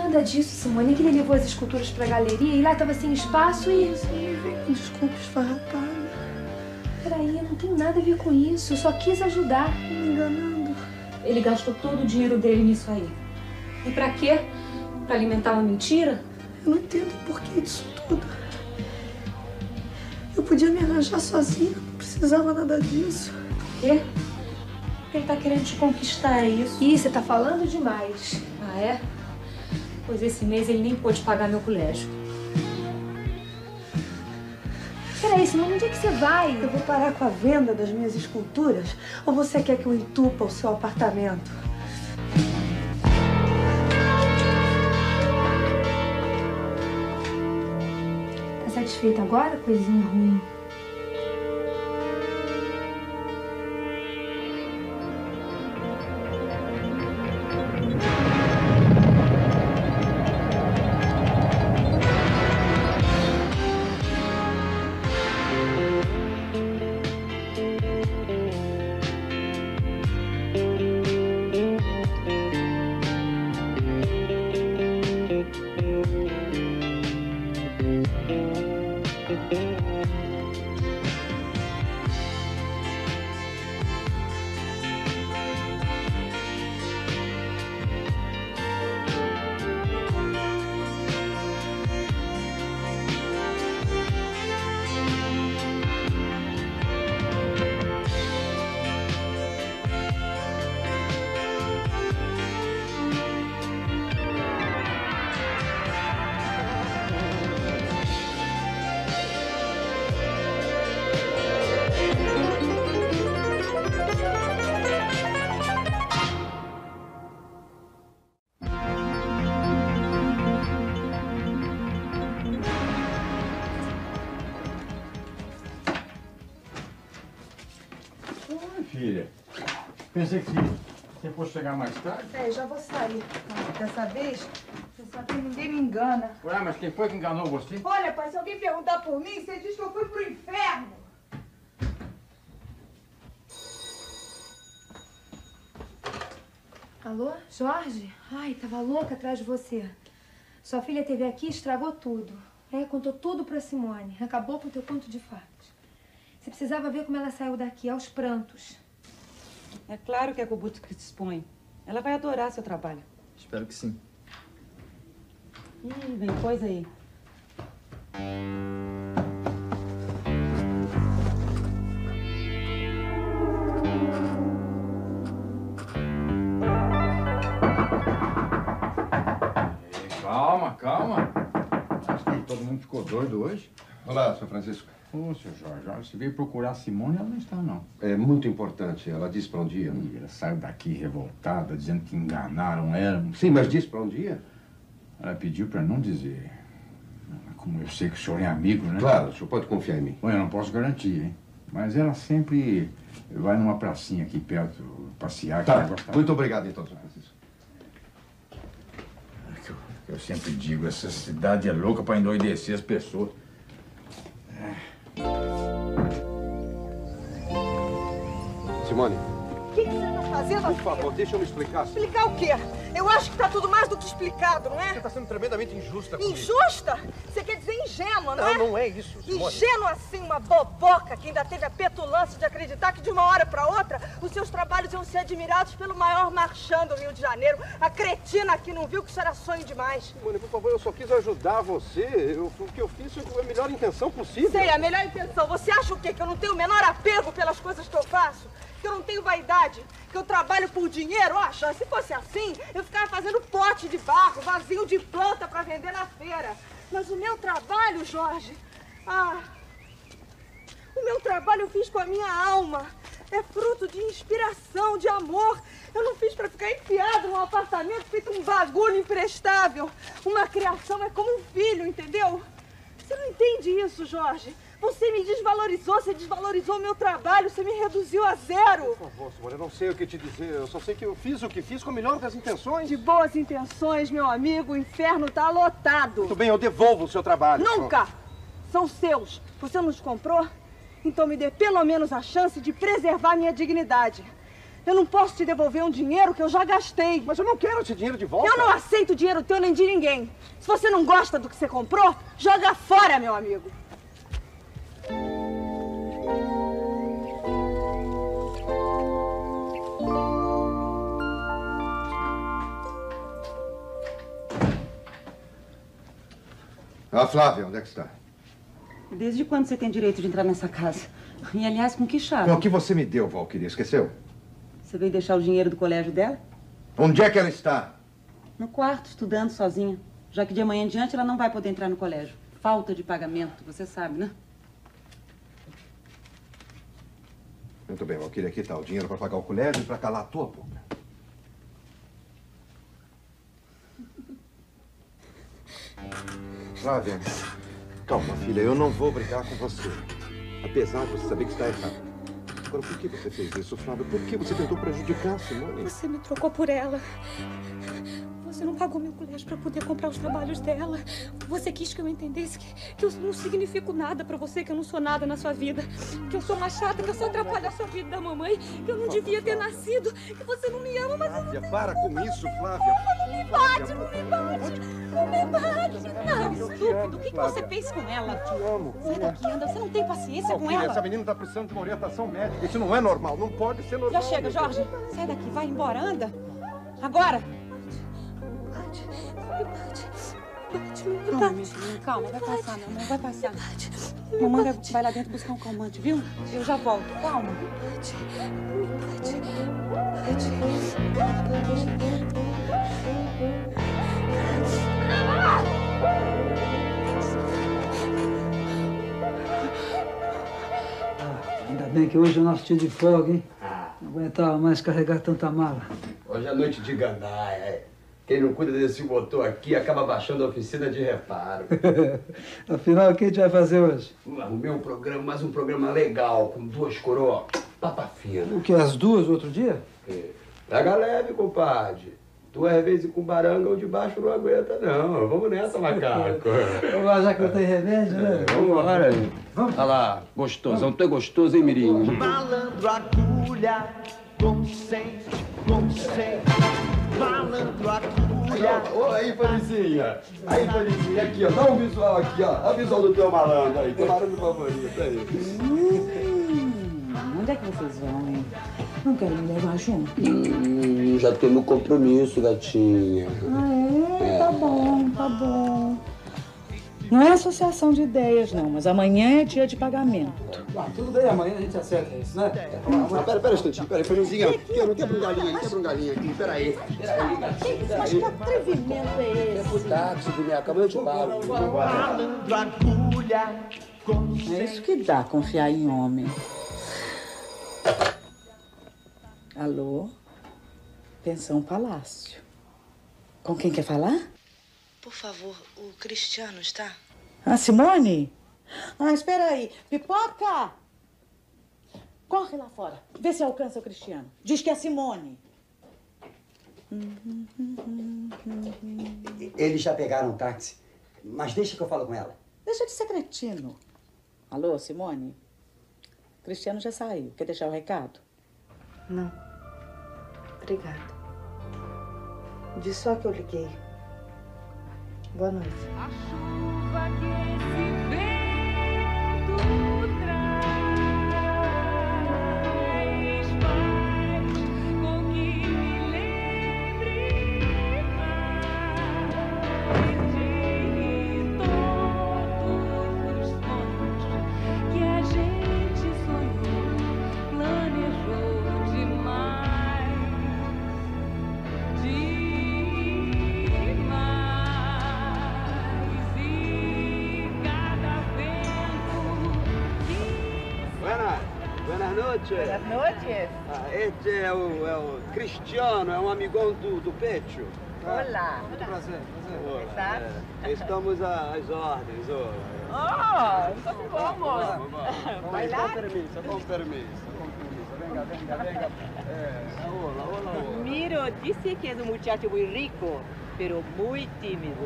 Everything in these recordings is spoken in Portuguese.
nada disso, Simone. É que ele levou as esculturas pra galeria e lá tava sem espaço e... Desculpe, esfarrapada. Peraí, eu não tenho nada a ver com isso. Eu só quis ajudar. Me enganando. Ele gastou todo o dinheiro dele nisso aí. E pra quê? Pra alimentar uma mentira? Eu não entendo o porquê disso tudo. Eu podia me arranjar sozinha, não precisava nada disso. Quê? Porque ele tá querendo te conquistar, é isso? Ih, você tá falando demais. Ah, é? Pois esse mês ele nem pôde pagar meu colégio. Peraí, Simone, onde é que você vai? Eu vou parar com a venda das minhas esculturas? Ou você quer que eu entupa o seu apartamento? Tá satisfeita agora, coisinha ruim? Filha, pensei que você fosse chegar mais tarde. É, já vou sair. Dessa vez, você sabe que ninguém me engana. Ué, mas quem foi que enganou você? Olha, pai, se alguém perguntar por mim, você diz que eu fui pro inferno. Alô, Jorge? Ai, tava louca atrás de você. Sua filha esteve aqui e estragou tudo. É, contou tudo pra Simone. Acabou com o teu conto de fadas. Você precisava ver como ela saiu daqui, aos prantos. É claro que é com o Guto que se expõe. Ela vai adorar seu trabalho. Espero que sim. Ih, vem coisa aí. Calma, calma. Acho que todo mundo ficou doido hoje. Olá, Sr. Francisco. Ô, seu Jorge, olha, você veio procurar a Simone, ela não está, não. É muito importante. Ela disse para onde ia. Ih, ela saiu daqui revoltada, dizendo que enganaram ela. Sim, mas disse para onde ia? Ela pediu para não dizer. Como eu sei que o senhor é amigo, né? Claro, o senhor pode confiar em mim. Bom, eu não posso garantir, hein? Mas ela sempre vai numa pracinha aqui perto, passear. Tá, que ela gosta. muito obrigado então, Sr. Francisco. Eu sempre digo, essa cidade é louca para endoidecer as pessoas. Simone. O que você tá fazendo aqui? Por favor, deixa eu me explicar. Explicar o quê? Eu acho que tá tudo mais do que explicado, não é? Você está sendo tremendamente injusta comigo. Injusta? Você quer dizer ingênua, não é? Não, não é isso, Simone. Ingênua assim, uma boboca que ainda teve a petulância de acreditar que de uma hora para outra os seus trabalhos iam ser admirados pelo maior marchand do Rio de Janeiro. A cretina que não viu que isso era sonho demais. Simone, por favor, eu só quis ajudar você. O que eu fiz foi com a melhor intenção possível. Sei, a melhor intenção. Você acha o quê? Que eu não tenho o menor apego pelas coisas que eu faço? Que eu não tenho vaidade? Que eu trabalho por dinheiro? Acha? Se fosse assim, eu ficava fazendo pote de barro, vazio de planta para vender na feira. Mas o meu trabalho, Jorge... o meu trabalho eu fiz com a minha alma. É fruto de inspiração, de amor. Eu não fiz para ficar enfiado num apartamento feito um bagulho imprestável. Uma criação é como um filho, entendeu? Você não entende isso, Jorge. Você me desvalorizou, você desvalorizou o meu trabalho, você me reduziu a zero. Por favor, Simone, eu não sei o que te dizer. Eu só sei que eu fiz o que fiz com a melhor das intenções. De boas intenções, meu amigo, o inferno tá lotado. Muito bem, eu devolvo o seu trabalho. Nunca! São seus. Você não os comprou? Então me dê pelo menos a chance de preservar minha dignidade. Eu não posso te devolver um dinheiro que eu já gastei. Mas eu não quero esse dinheiro de volta. Eu não aceito dinheiro teu nem de ninguém. Se você não gosta do que você comprou, joga fora, meu amigo. Ah, Flávia, onde é que está? Desde quando você tem direito de entrar nessa casa? E, aliás, com que chave? Com o que você me deu, Valquíria, esqueceu? Você veio deixar o dinheiro do colégio dela? Onde é que ela está? No quarto, estudando sozinha. Já que de amanhã em diante ela não vai poder entrar no colégio. Falta de pagamento, você sabe, né? Muito bem, Valquíria, aqui está o dinheiro para pagar o colégio e para calar a tua boca. Flávia, calma, filha, eu não vou brigar com você. Apesar de você saber que está errado. Agora, por que você fez isso, Flávia? Por que você tentou prejudicar a Simone? Você me trocou por ela. Você não pagou meu colégio para poder comprar os trabalhos dela. Você quis que eu entendesse que eu não significo nada para você, que eu não sou nada na sua vida. Que eu sou uma chata, que eu só atrapalho a sua vida da mamãe. Que eu não devia ter nascido. Que você não me ama, mas eu não Flávia, para com isso, Flávia. Não me bate, não me bate. Não me bate. Não, estúpido. O que você fez com ela? Eu te amo. Sai daqui, anda. Você não tem paciência com Valquíria, ela. essa menina está precisando de uma orientação médica. Isso não é normal. Não pode ser normal. Já chega, Jorge. Sai daqui, vai embora, anda. Agora. Calma, calma, vai passar, meu amor, vai passar. Mamãe vai lá dentro buscar um calmante, viu? Eu já volto, calma. Ainda bem que hoje é o nosso dia de folga, hein? Não aguentava mais carregar tanta mala. Hoje é noite de gandaia. Quem não cuida desse motor aqui acaba baixando a oficina de reparo. Afinal, o que a gente vai fazer hoje? Arrumei um programa, mais um programa legal, com 2 coroas, papa fina. O que, as duas outro dia? Pega leve, compadre. 2 vezes com baranga ou de baixo não aguenta, não. Vamos nessa, macaco. Vamos já que não tem remédio, né? Vamos embora. Vamos. Olha lá, gostosão. Tu é gostoso, hein, Mirim? Malandro, agulha, consente, malandro, agulha. Ô, aí, Felicinha. Aí, Felicinha, aqui, ó. Dá um visual aqui, ó. Dá o visual do teu malandro aí. Teu malandro favorito aí. Onde é que vocês vão, hein? Não querem me levar junto? Já temos compromisso, gatinha. Ah, é? Tá bom, tá bom. Não é associação de ideias, não, mas amanhã é dia de pagamento. Tudo bem, amanhã a gente acerta isso, né? Não, pera um instantinho, peraí, Felizinha. Quebra um galinho aqui, peraí. Mas que atrevimento é esse? Cuidado, Sidney, acabou de pago. Malandro, agulha, É isso que dá confiar em homem. Alô? Pensão Palácio. Com quem quer falar? Por favor, o Cristiano está? Ah, Simone? Ah, espera aí. Pipoca! Corre lá fora. Vê se alcança o Cristiano. Diz que é a Simone. Eles já pegaram um táxi, mas deixa que eu falo com ela. Deixa de ser cretino. Alô, Simone? Cristiano já saiu. Quer deixar o recado? Não. Obrigada. De só que eu liguei. Boa noite. A chuva que esse vento traz faz com que me lembre mais de todos os sonhos que a gente sonhou, planejou demais. Buenas noches. Buenas noches. Este é o Cristiano, é um amigão do Pecho. Olá. Muito prazer. Tá? Estamos às ordens. Então vamos. Vai lá? Com permiso. Venga. Hola. Miro disse que é um muchacho muito rico, pero muy tímido.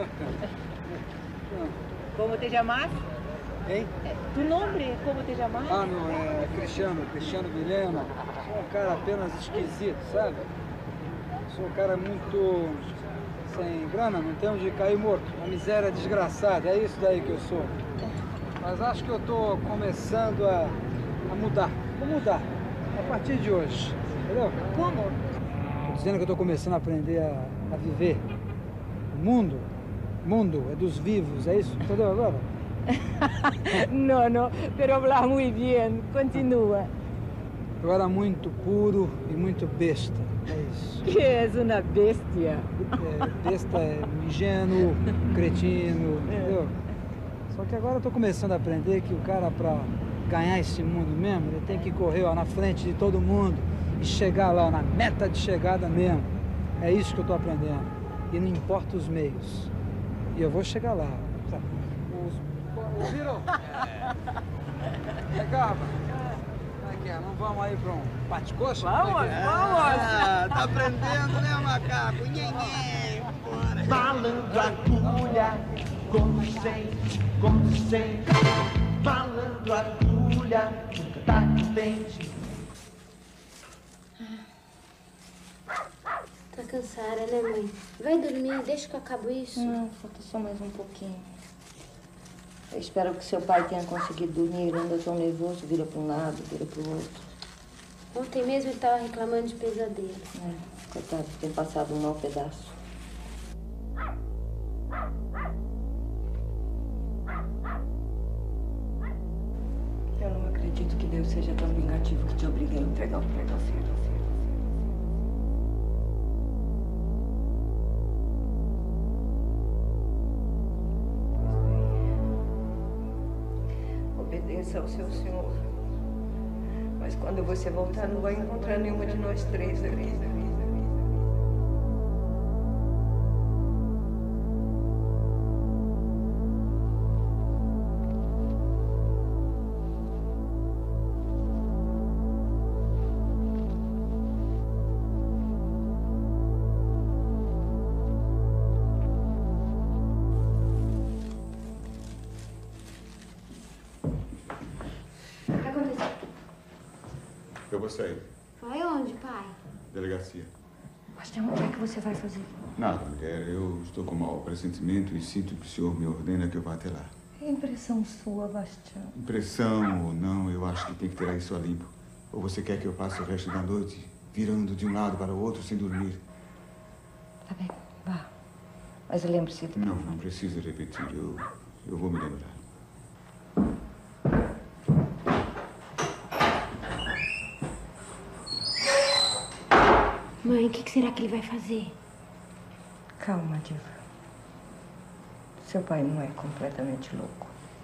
Como te chamas? Hein? Tu nome, como te chamas? Ah, não, é Cristiano Vilhena. sou um cara apenas esquisito, sabe? Sou um cara muito sem grana, não tenho de cair morto. Uma miséria desgraçada, é isso daí que eu sou. Mas acho que eu tô começando a mudar. Vou mudar a partir de hoje, entendeu? Como? Tô dizendo que eu tô começando a aprender a viver. O mundo é dos vivos, é isso? Entendeu agora? Não, pero hablas muy bien. Continua. Eu era muito puro e muito besta, é isso. Que és uma bestia. Besta é ingênuo, cretino, entendeu? Só que agora eu tô começando a aprender que o cara, pra ganhar esse mundo mesmo, ele tem que correr ó, na frente de todo mundo e chegar lá ó, na meta de chegada mesmo. É isso que eu tô aprendendo. E não importa os meios. E eu vou chegar lá. Ouviram? Acaba. Não vamos aí pra um bate-coxa? Vamos! Tá aprendendo, né, macaco? Nhenhen, bora. Malandro agulha, com 100, malandro agulha, nunca tá contente. Tá cansada, né, mãe? Vai dormir, deixa que eu acabo isso. Não, falta só mais um pouquinho. Eu espero que seu pai tenha conseguido dormir. Ele anda tão nervoso, vira para um lado, vira para o outro. Ontem mesmo ele tava reclamando de pesadelo. Coitado, tem passado um mau pedaço. Eu não acredito que Deus seja tão vingativo que te obrigue a entregar o filho. Obedeça ao seu senhor. Mas quando você voltar, não vai encontrar nenhuma de nós três aqui. Eu vou sair. Vai onde, pai? Delegacia. Bastião, o que é que você vai fazer? Nada, mulher. Eu estou com mau pressentimento e sinto que o senhor me ordena que eu vá até lá. É impressão sua, Bastião. Impressão ou não, eu acho que tem que tirar isso a limpo. Ou você quer que eu passe o resto da noite virando de um lado para o outro sem dormir? Tá bem, vá. Mas lembre-se... Não precisa repetir. Eu vou me lembrar. Mãe, o que será que ele vai fazer? Calma, Diva. Seu pai não é completamente louco.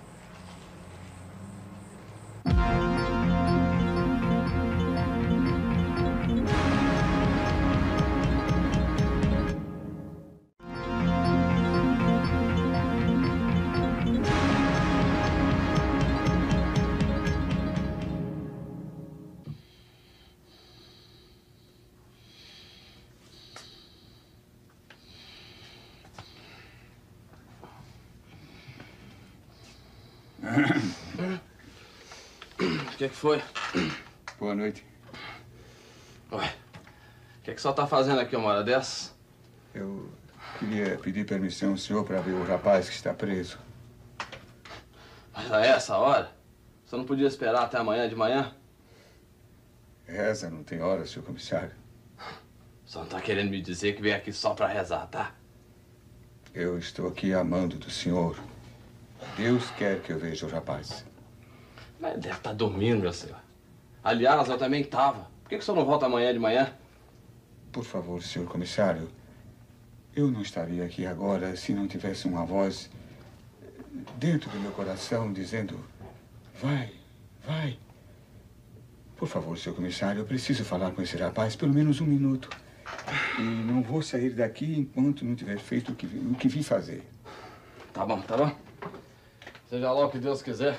O que foi? Boa noite. Ué, o que o senhor tá fazendo aqui uma hora dessas? Eu queria pedir permissão ao senhor para ver o rapaz que está preso. Mas a essa hora? O senhor não podia esperar até amanhã de manhã? Reza não tem hora, senhor comissário. O senhor não tá querendo me dizer que veio aqui só para rezar, tá? Eu estou aqui amando do senhor. Deus quer que eu veja o rapaz. Mas ele deve estar dormindo, meu senhor. Aliás, eu também estava. Por que o senhor não volta amanhã de manhã? Por favor, senhor comissário. Eu não estaria aqui agora se não tivesse uma voz dentro do meu coração dizendo: vai, vai. Por favor, senhor comissário, eu preciso falar com esse rapaz pelo menos 1 minuto. E não vou sair daqui enquanto não tiver feito o que vim fazer. Tá bom, tá bom. Seja lá o que Deus quiser.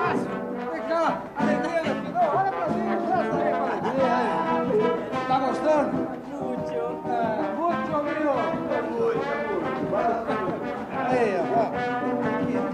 fácil. Vem cá, alegria, meu filho. Não, olha pra mim, presta aí com alegria aí. Tá gostando? Muito. Muito, meu. Aí, ó.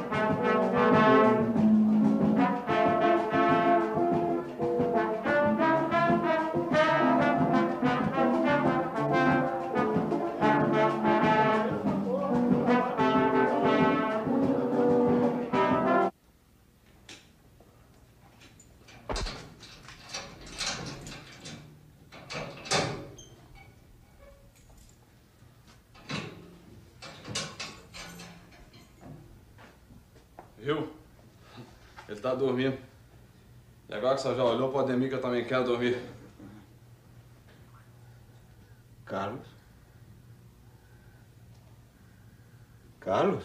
Viu? Ele tá dormindo. E agora que você já olhou pro Ademir, que eu também quero dormir. Carlos? Carlos?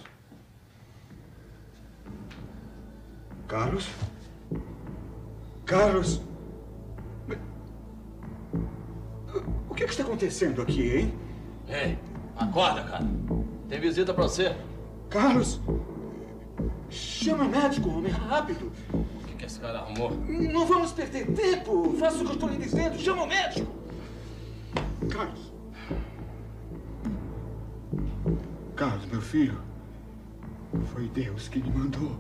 Carlos? Carlos? O que está acontecendo aqui, hein? Ei, acorda, cara. Tem visita pra você. Carlos! Chama médico, homem, rápido! O que esse cara arrumou? Não vamos perder tempo! Faça o que eu estou lhe dizendo! Chama o médico! Carlos! Carlos, meu filho, foi Deus que me mandou.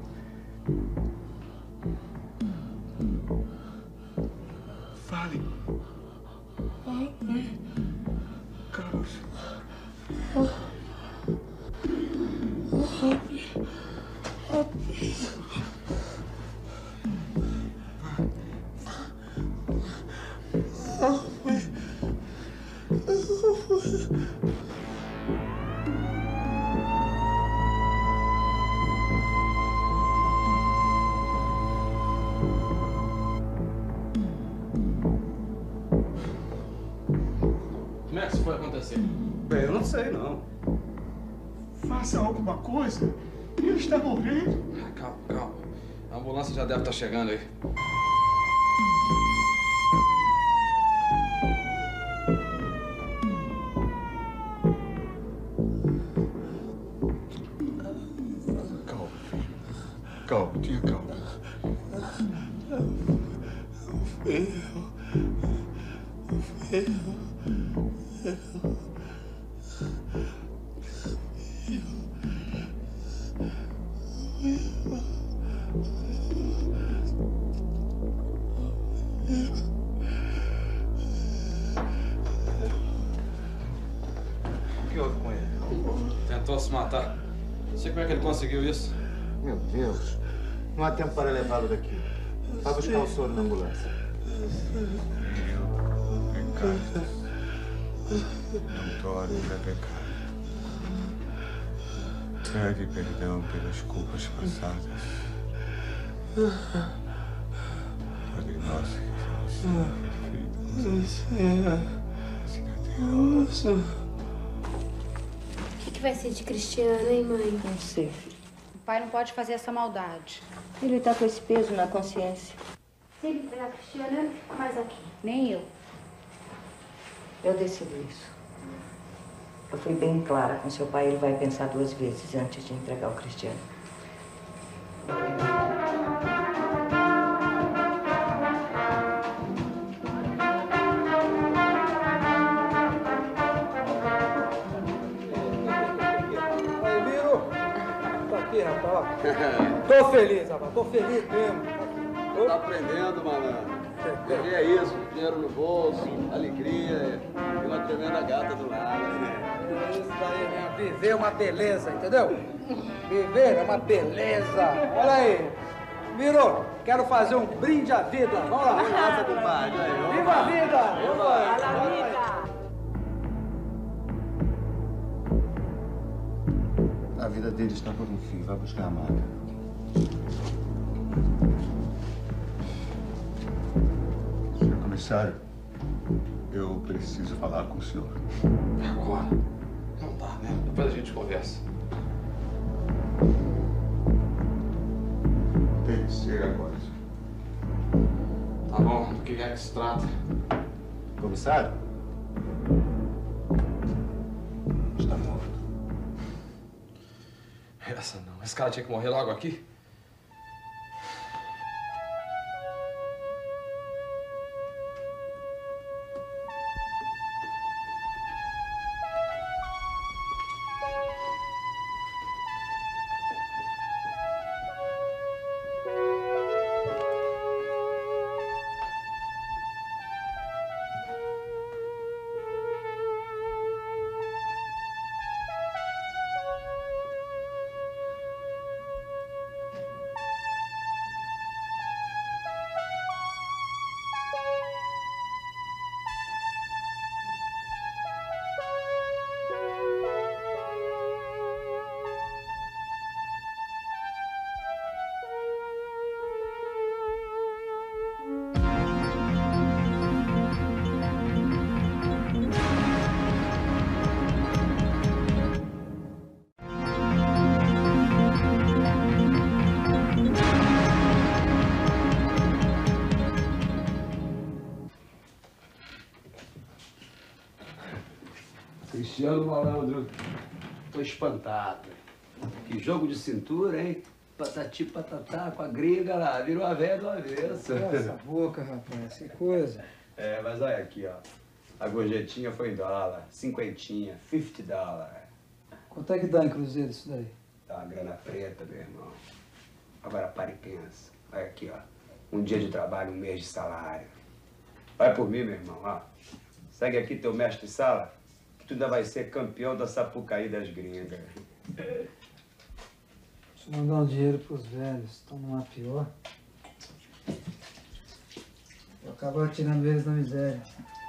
Fale. Carlos. Como é que isso foi acontecer? Bem, eu não sei, não. Faça alguma coisa. Ele está morrendo. Calma, calma. A ambulância já deve estar chegando aí. Calma, filho. Calma, tenha calma. O que houve com ele? Tentou se matar. Não sei como é que ele conseguiu isso. Meu Deus. Não há tempo para levá-lo daqui. Vá buscar o soro na ambulância. Pecado. Não torne a pecar. Pede perdão pelas culpas passadas. Padre nosso que estás O que vai ser de Cristiano, hein, mãe? Não sei, filho. O pai não pode fazer essa maldade. Ele tá com esse peso na consciência. Se ele pegar Cristiano, eu não fico mais aqui. Nem eu. Eu decido isso. Eu fui bem clara com seu pai. Ele vai pensar 2 vezes antes de entregar o Cristiano. Aí, Miro. Tá aqui, rapaz. Tô feliz, rapaz. Tô feliz mesmo. Tá aprendendo, malandro. E é isso, dinheiro no bolso, alegria e uma tremenda gata do lado. É isso aí mesmo. Viver é uma beleza, entendeu? Viver é uma beleza. Olha aí. Miro, quero fazer um brinde à vida. Vamos lá. Nossa, compadre. Aí, Viva a vida! Viva! A vida dele está por um fim. Vai buscar a maca. Senhor comissário, eu preciso falar com o senhor. Agora? Não dá, né? Depois a gente conversa. Tem que ser agora. Tá bom, do que é que se trata? Comissário? Está morto. Essa não. Esse cara tinha que morrer logo aqui? Cristiano, malandro. Tô espantado. Que jogo de cintura, hein? Patati patatá com a gringa lá. Virou a velha do avesso. Cala essa boca, rapaz. Que coisa. É, mas olha aqui, ó. A gorjetinha foi em dólar. 50, $50. Quanto é que dá em cruzeiro isso daí? Tá uma grana preta, meu irmão. Agora pare e pensa. Olha aqui, ó. Um dia de trabalho, um mês de salário. Vai por mim, meu irmão, ó. Segue aqui teu mestre de sala, que tu ainda vai ser campeão da Sapucaí das gringas. Deixa eu mandar um dinheiro pros velhos. Estão numa pior. Vou acabar tirando eles da miséria.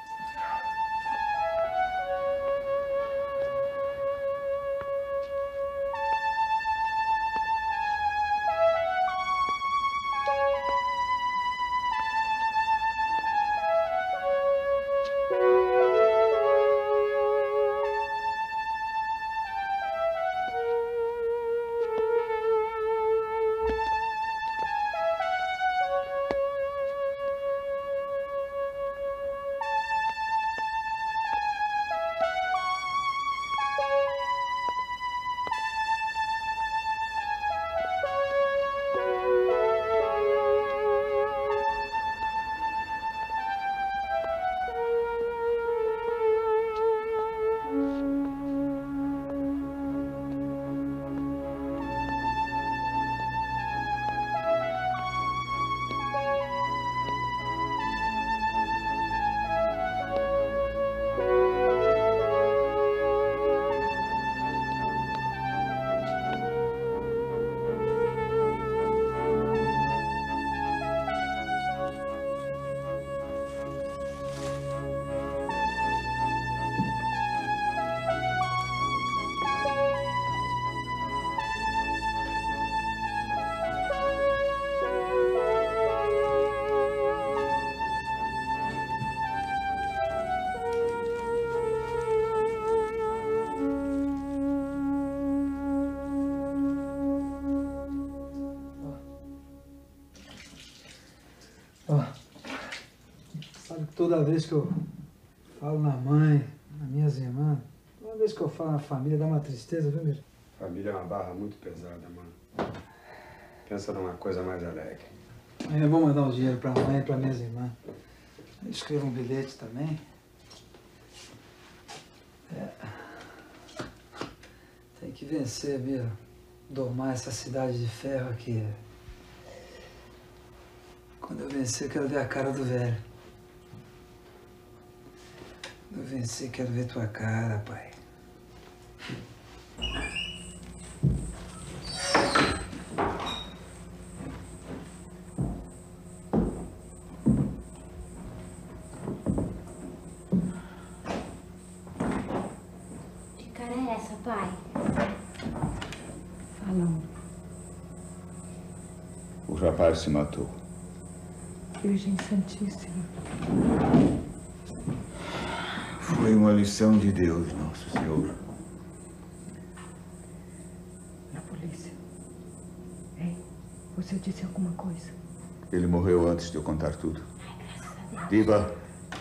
Toda vez que eu falo na mãe, nas minhas irmãs, toda vez que eu falo na família, dá uma tristeza, viu, bicho? Família é uma barra muito pesada, mano. Pensa numa coisa mais alegre. Eu vou mandar um dinheiro pra mãe e pra minhas irmãs. Eu escrevo um bilhete também. Tem que vencer, Bia. Domar essa cidade de ferro aqui. Quando eu vencer, eu quero ver a cara do velho. Quando eu vencer, quero ver tua cara, pai. Que cara é essa, pai? Falam. O rapaz se matou. Virgem Santíssima. Foi uma lição de Deus, Nosso Senhor. Na polícia. Ei, você disse alguma coisa? Ele morreu antes de eu contar tudo. Diva,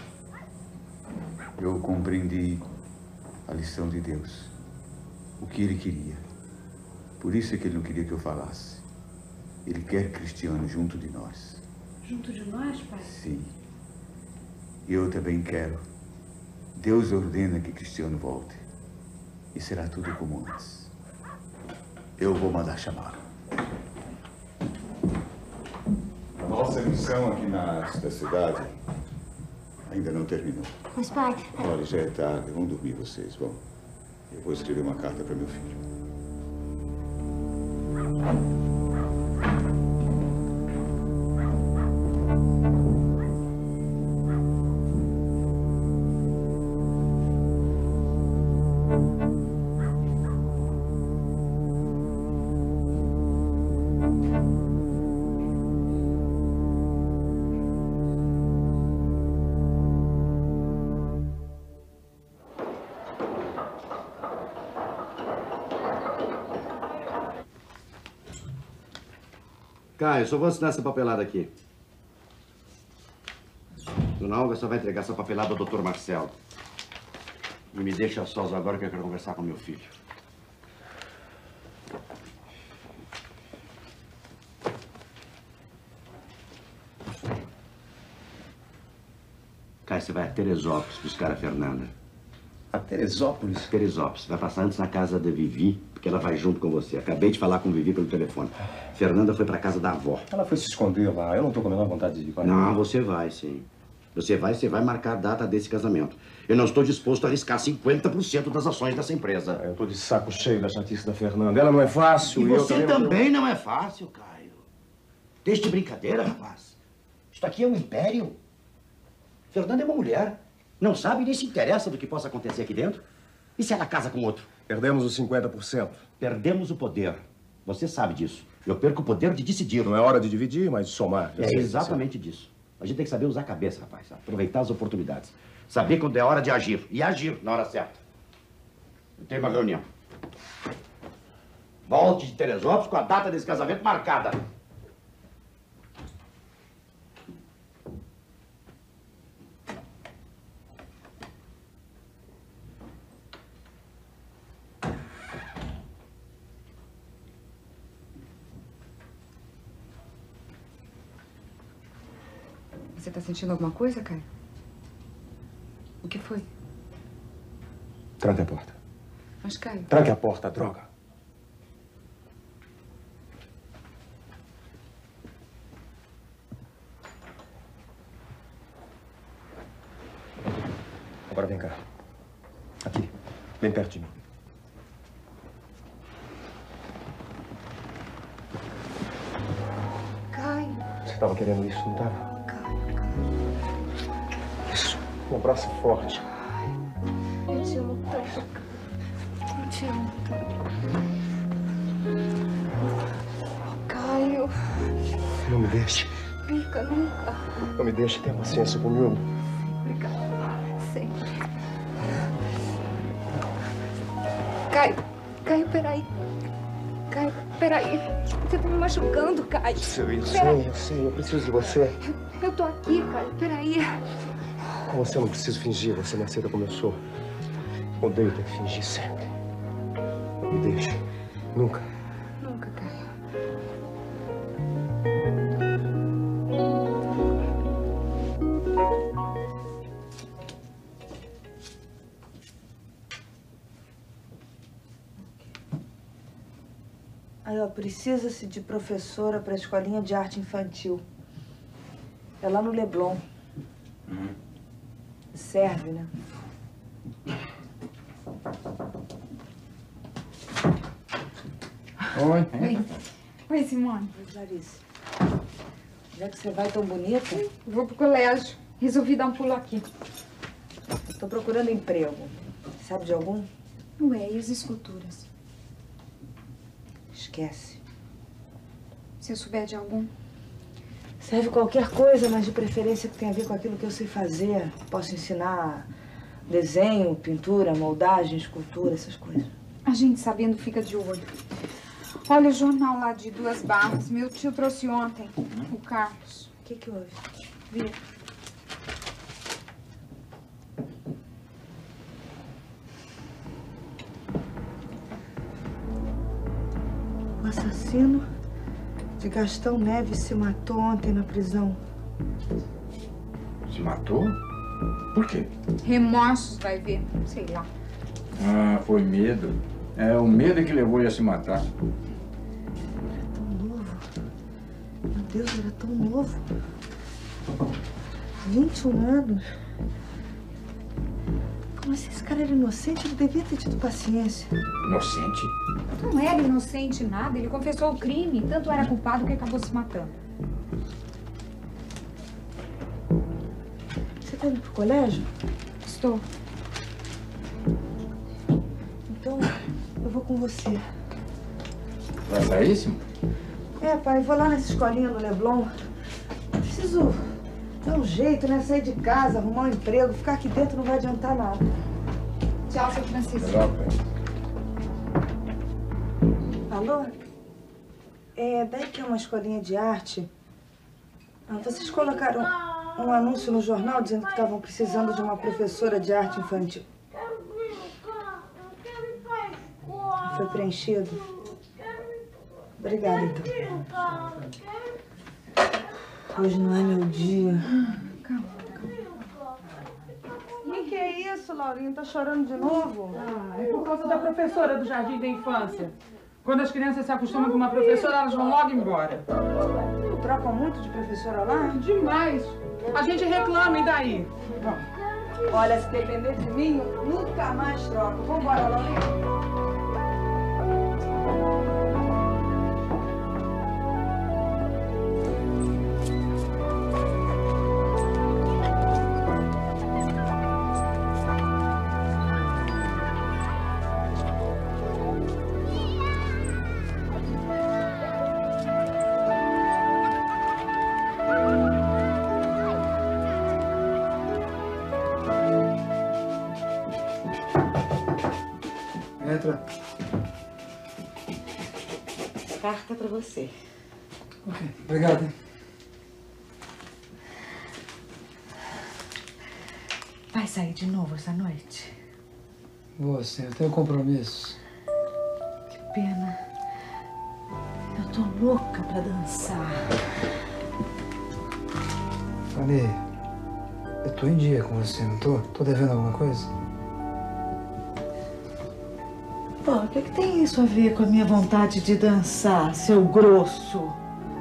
eu compreendi a lição de Deus. O que ele queria. Por isso é que ele não queria que eu falasse. Ele quer Cristiano junto de nós. Junto de nós, pai? Sim. Eu também quero. Deus ordena que Cristiano volte. E será tudo como antes. Eu vou mandar chamá-lo. A nossa missão aqui nesta cidade ainda não terminou. Mas, pai... Olha, já é tarde. Vão dormir vocês, vão. Eu vou escrever uma carta para meu filho. Caio, só vou assinar essa papelada aqui. Dona Olga só vai entregar essa papelada ao Dr. Marcelo. E me deixa sós agora que eu quero conversar com meu filho. Caio, você vai a Teresópolis buscar a Fernanda. A Teresópolis? Teresópolis. Vai passar antes na casa da Vivi, porque ela vai junto com você. Acabei de falar com Vivi pelo telefone. Fernanda foi pra casa da avó. Ela foi se esconder lá. Eu não tô com a menor vontade de ir com ela. Não, você vai, sim. Você vai marcar a data desse casamento. Eu não estou disposto a arriscar 50% das ações dessa empresa. Eu tô de saco cheio da chatice da Fernanda. Ela não é fácil. E você também não é fácil, Caio. Deixe de brincadeira, rapaz. Isso aqui é um império. Fernanda é uma mulher. Não sabe nem se interessa do que possa acontecer aqui dentro. E se ela casa com outro? Perdemos os 50%. Perdemos o poder. Você sabe disso. Eu perco o poder de decidir. Não é hora de dividir, mas de somar. É exatamente disso. A gente tem que saber usar a cabeça, rapaz. Aproveitar as oportunidades. Saber quando é hora de agir. E agir na hora certa. Eu tenho uma reunião. Volte de Teresópolis com a data desse casamento marcada. Você tá sentindo alguma coisa, Caio? O que foi? Tranque a porta. Mas, Caio... Tranque a porta, droga. Agora vem cá. Aqui, bem perto de mim. Caio... Você estava querendo isso, não estava? Isso, um abraço forte. Eu te amo tanto. Eu te amo tanto. Caio... Não me deixe. Nunca, nunca. Não me deixe, tenha paciência comigo. Obrigada. Sempre. Caio, peraí. Caio, peraí. Você tá me machucando, Caio. Eu sei. Eu preciso de você. Eu tô aqui, Caio. Peraí. Com você eu não preciso fingir. Você me aceita como eu sou. Odeio ter que fingir sempre. Não me deixe. Nunca. Nunca, Caio. Aí, ó, precisa-se de professora para a escolinha de arte infantil. É lá no Leblon. Serve, né? Oi. Oi, Simone. Clarice, já que você vai tão bonita... Vou pro colégio. Resolvi dar um pulo aqui. Tô procurando emprego. Sabe de algum? Ué, e as esculturas? Esquece. Se eu souber de algum? Serve qualquer coisa, mas de preferência que tenha a ver com aquilo que eu sei fazer. Posso ensinar desenho, pintura, moldagem, escultura, essas coisas. A gente sabendo fica de olho. Olha o jornal lá de Duas Barras. Meu tio trouxe ontem. O Carlos. O que houve? Vê. O assassino de Gastão Neves se matou ontem na prisão. Se matou? Por quê? Remorsos, vai ver. Sei lá. Ah, foi medo. É o medo que levou ele a se matar. Tão novo. Meu Deus, era tão novo. 21 anos. Como assim? Esse cara era inocente? Ele devia ter tido paciência. Inocente? Não era inocente nada. Ele confessou o crime. Tanto era culpado que acabou se matando. Você tá indo pro colégio? Estou. Então, eu vou com você. Vai sair, Simone? É, pai, vou lá nessa escolinha no Leblon. Preciso dar um jeito, né? Sair de casa, arrumar um emprego. Ficar aqui dentro não vai adiantar nada. Tchau, seu Francisco. Alô? Daí que é uma escolinha de arte. Vocês colocaram um anúncio no jornal dizendo que estavam precisando de uma professora de arte infantil. foi preenchido. Obrigada, então. Hoje não é meu dia. Calma. E que é isso, Laurinha? Tá chorando de novo? É por causa da professora do Jardim da Infância. Quando as crianças se acostumam com uma professora, elas vão logo embora. Trocam muito de professora lá? Demais. A gente reclama, e daí? Bom, olha, se depender de mim, nunca mais troco. Vambora, Laurinha. Entra. Carta pra você. Ok, obrigado. Vai sair de novo essa noite? Vou sim, eu tenho compromissos. Que pena. Eu tô louca pra dançar. Fanny, eu tô em dia com você, não tô? Tô devendo alguma coisa? Pô, o que tem isso a ver com a minha vontade de dançar, seu grosso?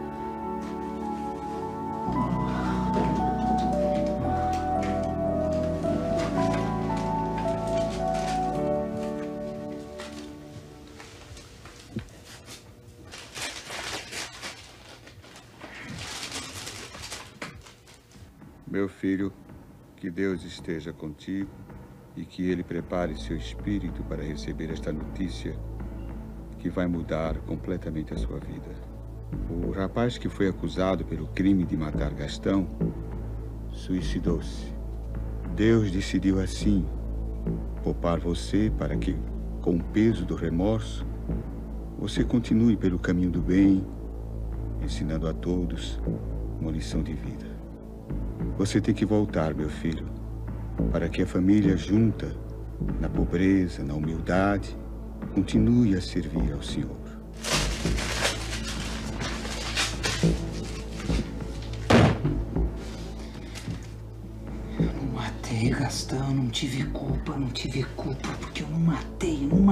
Meu filho, que Deus esteja contigo e que Ele prepare seu espírito para receber esta notícia que vai mudar completamente a sua vida. O rapaz que foi acusado pelo crime de matar Gastão suicidou-se. Deus decidiu assim poupar você para que, com o peso do remorso, você continue pelo caminho do bem, ensinando a todos uma lição de vida. Você tem que voltar, meu filho, para que a família junta, na pobreza, na humildade, continue a servir ao Senhor. Eu não matei, Gastão, não tive culpa, porque eu não matei. Não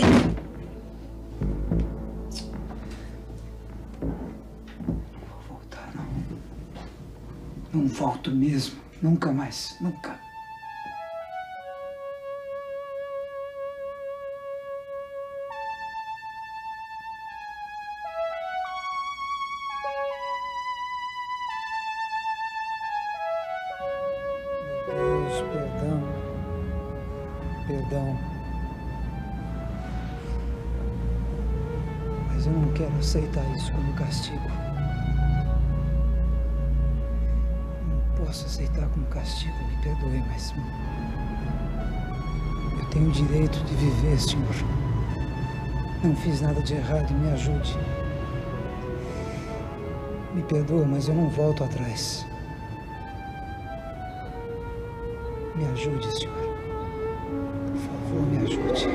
vou voltar, não. Não volto mesmo, nunca mais, nunca. Perdão. Mas eu não quero aceitar isso como castigo. Não posso aceitar como castigo, me perdoe, mas eu tenho o direito de viver, senhor. Não fiz nada de errado, me ajude. Me perdoa, mas eu não volto atrás. Me ajude, senhor. Por favor, me ajude.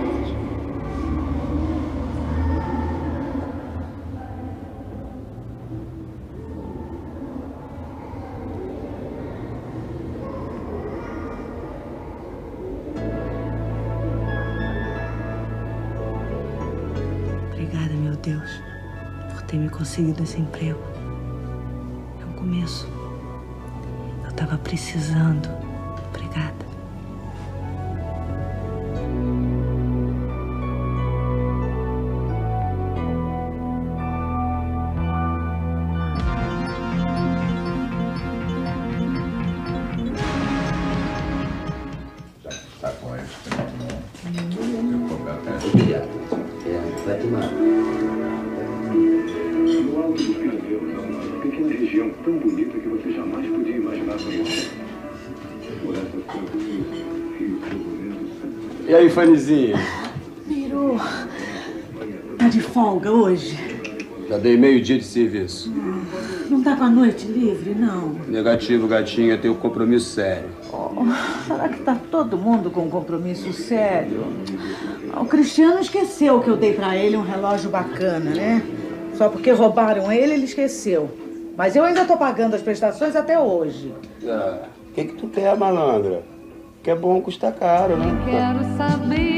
Obrigada, meu Deus, por ter me conseguido esse emprego. É um começo. Eu tava precisando. Obrigada. Tá com ele. Obrigado. Vai tomar. No alto do Candeiro, uma pequena região tão bonita que você jamais podia imaginar conhecer. Por essas tranquilas, rios turbulentos. E aí, Fanizinha? Miru, tá de folga hoje? Já dei meio-dia de serviço. Não tá com a noite livre, não? Negativo, gatinha, tenho um compromisso sério. Oh, será que tá todo mundo com um compromisso sério? O Cristiano esqueceu que eu dei pra ele um relógio bacana, né? Só porque roubaram ele esqueceu. Mas eu ainda tô pagando as prestações até hoje. O que tu quer, malandra? Que é bom custa caro, né? Quero saber